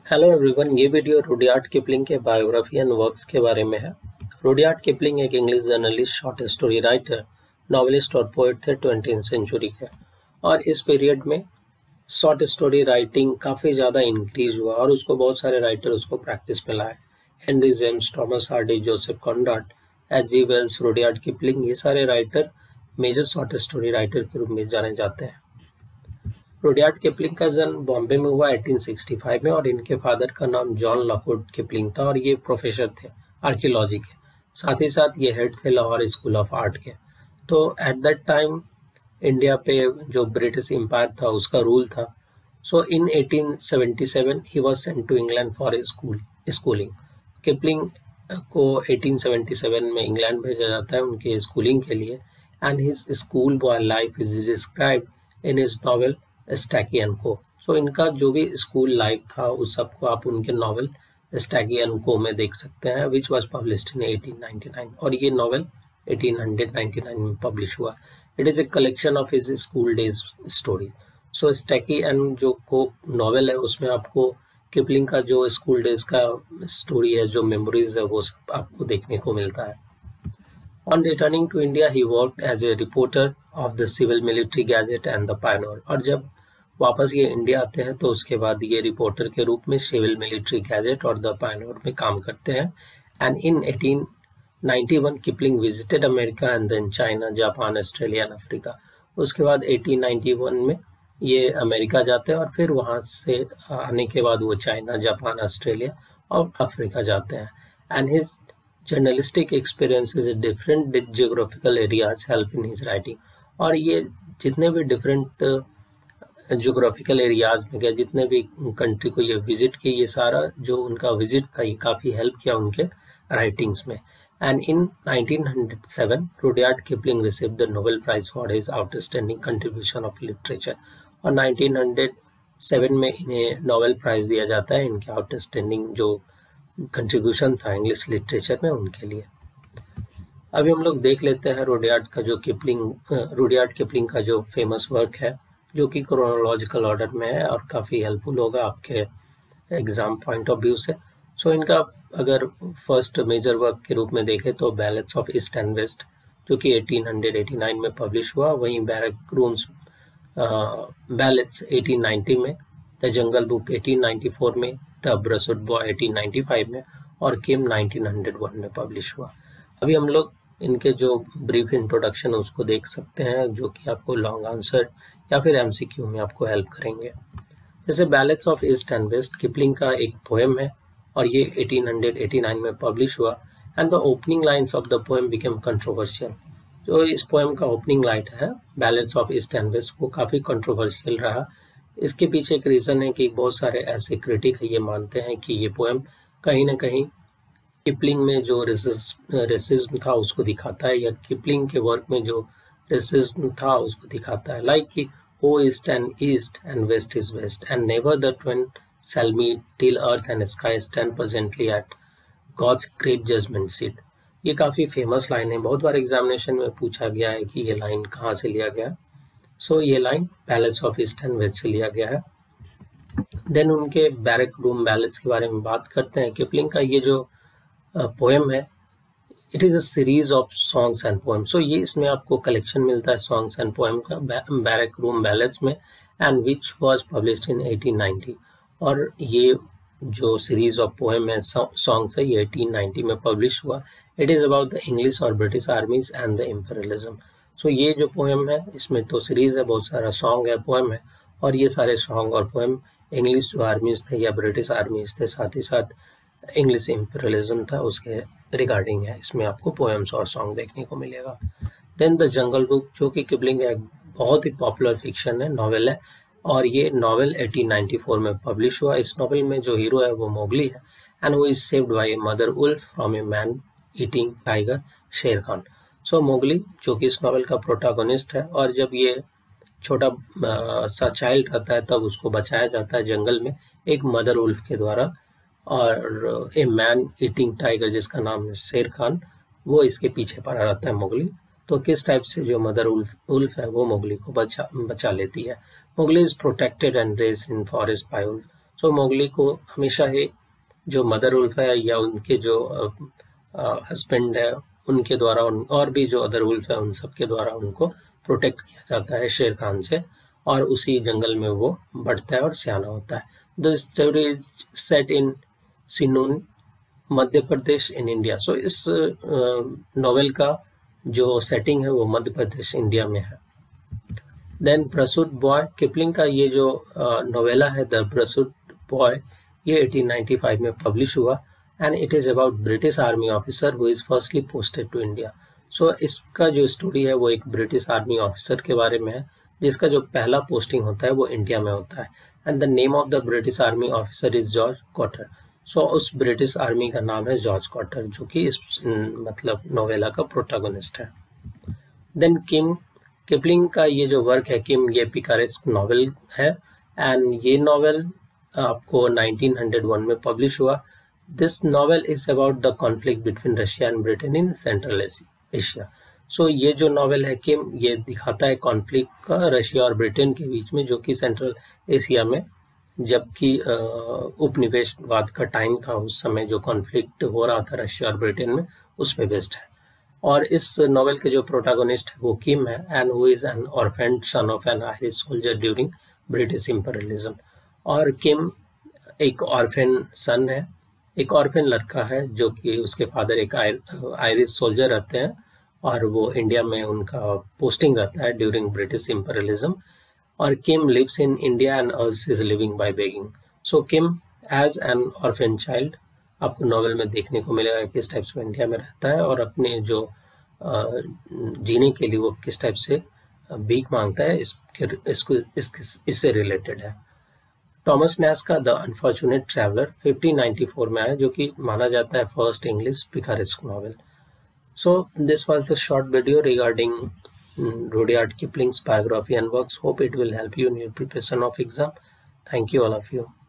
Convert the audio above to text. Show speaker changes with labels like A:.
A: Hello everyone, ये video Rudyard Kipling के biography and works के बारे में है। रुडयार्ड किपलिंग एक English journalist, short story writer, novelist और पोएट थे 20वीं सेंचुरी के। और इस पीरियड में शॉर्ट स्टोरी राइटिंग काफ़ी ज़्यादा इंक्रीज हुआ और उसको बहुत सारे राइटर उसको प्रैक्टिस में लाए। Henry James, Thomas Hardy, Joseph Conrad, H G. Wells, Rudyard Kipling, ये सारे writer major short story writer के रूप में जाने जाते हैं। रुडयार्ड किपलिंग का जन्म बॉम्बे में हुआ 1865 में और इनके फादर का नाम जॉन लॉकवुड किपलिंग था और ये प्रोफेसर थे आर्कियोलॉजी के। साथ ही साथ ये हेड थे लाहौर स्कूल ऑफ आर्ट के। तो एट दैट टाइम इंडिया पे जो ब्रिटिश एम्पायर था उसका रूल था। So in 1877 he was sent to England for schooling. Kipling को 1877 में इंग्लैंड भेजा जाता है उनके स्कूलिंग के लिए। And his school boy life is described in his novel Stalky and Co. So इनका जो भी स्कूल लाइफ था उस सबको आप उनके नॉवेल स्टैकी एंड को में देख सकते हैं, विच वॉज पब्लिश्ड इन 1899। और ये नॉवेल 1899 में पब्लिश हुआ। It is a collection of his school days story. So Stalky and जो को नॉवेल है उसमें आपको किपलिंग का जो स्कूल डेज का स्टोरी है, जो मेमोरीज है, वो सब आपको देखने को मिलता है। On returning to India, he worked as a reporter of the Civil Military Gazette and the Pioneer। और जब वापस ये इंडिया आते हैं तो उसके बाद ये रिपोर्टर के रूप में सिविल मिलिट्री गैजेट और द पायनियर में काम करते हैं। And in 1891 Kipling visited America and then China, Japan, Australia and Africa. उसके बाद 1891 में ये अमेरिका जाते हैं और फिर वहाँ से आने के बाद वो चाइना, जापान, ऑस्ट्रेलिया और अफ्रीका जाते हैं। And his journalistic experiences in different geographical areas help in his writing. और ये जितने भी डिफरेंट जियोग्राफिकल एरियाज में गया, जितने भी कंट्री को ये विजिट की, ये सारा जो उनका विजिट था ये काफ़ी हेल्प किया उनके राइटिंग्स में। And in 1907 Rudyard Kipling received the Nobel prize for his outstanding contribution of literature. और 1907 में इन्हें नोबेल प्राइज दिया जाता है इनके आउटस्टैंडिंग जो कंट्रीब्यूशन था इंग्लिश लिटरेचर में उनके लिए। अभी हम लोग देख लेते हैं रुडयार्ड किपलिंग का जो फेमस वर्क है, जो कि क्रोनोलॉजिकल ऑर्डर में है और काफ़ी हेल्पफुल होगा आपके एग्जाम पॉइंट ऑफ व्यू से। सो इनका अगर फर्स्ट मेजर वर्क के रूप में देखें तो ballads of east and west, जो कि 1889 में पब्लिश हुआ। वहीं बैरक रूम्स बैलेट्स 1890 में, द जंगल बुक 1894 में, द ब्रसुड बॉय 1895 में और किम 1901 में पब्लिश हुआ। अभी हम लोग इनके जो ब्रीफ इंट्रोडक्शन है उसको देख सकते हैं, जो कि आपको लॉन्ग आंसर या फिर एमसीक्यू में आपको हेल्प करेंगे। जैसे ballads of east and west Kipling का एक पोएम है और ये 1889 में पब्लिश हुआ। And the opening lines of the poem became controversial. जो इस पोएम का ओपनिंग लाइन है ballads of east and west, वो काफ़ी कंट्रोवर्शियल रहा। इसके पीछे एक रीज़न है कि बहुत सारे ऐसे क्रिटिक ये मानते हैं कि ये पोएम कहीं ना कहीं किपलिंग में जो रेसिज्म था उसको दिखाता है, या किपलिंग के वर्क में जो रेसिज्म था उसको दिखाता है। लाइक कि oh east and west is west and never the twin shall meet till earth and sky stand presently at God's great judgment seat. ये काफ़ी फेमस लाइन है, बहुत बार एग्जामिनेशन में पूछा गया है कि ये लाइन कहाँ से लिया गया। सो ये line ballads of east and west से लिया गया है। देन उनके बैरक रूम बैलेट्स के बारे में बात करते हैं। किपलिंग का ये जो पोएम है, it is a series of songs and poem. So ये इसमें आपको कलेक्शन मिलता है सॉन्ग्स एंड पोएम का बैरक रूम बैलेट्स में, and which was published in 1890। और ये जो सीरीज ऑफ पोएम है, सॉन्ग्स है, ये 1890 में पब्लिश हुआ। It is about the English और British armies and the imperialism. So ये जो पोएम है इसमें तो सीरीज है, बहुत सारा सॉन्ग है, पोएम है, और ये सारे सॉन्ग और पोएम इंग्लिश जो आर्मीज थे या ब्रिटिश आर्मीज थे, साथ ही साथ इंग्लिश इम्पेरियलिज्म था, उसके रिगार्डिंग है। इसमें आपको पोएम्स और सॉन्ग देखने को मिलेगा। देन द जंगल बुक, जो कि किपलिंग का एक बहुत ही पॉपुलर फिक्शन है, नॉवेल है, और ये नॉवेल 1894 में पब्लिश हुआ। इस नॉवेल में जो हीरो है वो मोगली है, and he is saved by a mother wolf from a man eating tiger, Shere Khan. So Mowgli जो कि इस नॉवेल का प्रोटागोनिस्ट है, और जब ये छोटा सा चाइल्ड रहता है तब उसको बचाया जाता है जंगल में एक मदर वुल्फ के द्वारा, और ए मैन ईटिंग टाइगर जिसका नाम है शेर खान, वो इसके पीछे पड़ा रहता है मोगली। तो किस टाइप से जो मदर वुल्फ है वो मोगली को बचा लेती है। Mowgli is protected and raised in forest by wolf. So Mowgli को हमेशा ही जो मदर वुल्फ है या उनके जो हस्बैंड है उनके द्वारा और भी जो अदर वुल्फ है उन सब के द्वारा उनको प्रोटेक्ट किया जाता है शेर खान से, और उसी जंगल में वो बढ़ता है और सियाना होता है। The story is set in Seoni, Madhya Pradesh in India. So इस नॉवेल का जो सेटिंग है वो मध्य प्रदेश इंडिया में है। देन परसूट बॉय, किपलिंग का ये जो नोवेला है द परसूट बॉय, ये 1895 में पब्लिश हुआ and it is about British army officer who is firstly posted to India. So इसका जो स्टोरी है वो एक ब्रिटिश आर्मी ऑफिसर के बारे में है जिसका जो पहला पोस्टिंग होता है वो इंडिया में होता है, and the name of the British army officer is George Cottar. So उस ब्रिटिश आर्मी का नाम है जॉर्ज कॉटर जो कि इस मतलब नोवेला का प्रोटैगनिस्ट है। देन किम, किपलिंग का ये जो वर्क है किम, ये पिकारेस्क नॉवेल है एंड ये नॉवेल आपको 1901 में पब्लिश हुआ। This novel is about the conflict between Russia and Britain in Central Asia. So ये जो नॉवेल है किम, ये दिखाता है कॉन्फ्लिक्ट का रशिया और ब्रिटेन के बीच में जो कि सेंट्रल एशिया में जबकि उपनिवेशवाद का टाइम था उस समय जो कॉन्फ्लिक्ट हो रहा था रशिया और ब्रिटेन में उस पे बेस्ड है। और इस नॉवेल के जो प्रोटैगनिस्ट है वो किम है and who is an orphaned son of an Irish soldier during British imperialism. और किम एक ऑर्फेन सन है, एक ऑर्फेन लड़का है जो कि उसके फादर एक आयरिश सोल्जर रहते हैं और वो इंडिया में उनका पोस्टिंग रहता है ड्यूरिंग ब्रिटिश इंपीरियलिज्म। और Kim lives in India and earns his living by begging. So Kim as an orphan child आपको नॉवेल में देखने को मिलेगा किस टाइप से इंडिया में रहता है और अपने जो जीने के लिए वो किस टाइप से भीख मांगता है, इससे रिलेटेड है। थॉमस नैश का द अनफॉर्चुनेट ट्रैवलर 1594 में आया जो कि माना जाता है first English picaresque novel. So this was the short video regarding Rudyard Kipling's biography and works. Hope it will help you in your preparation of exam. Thank you all of you.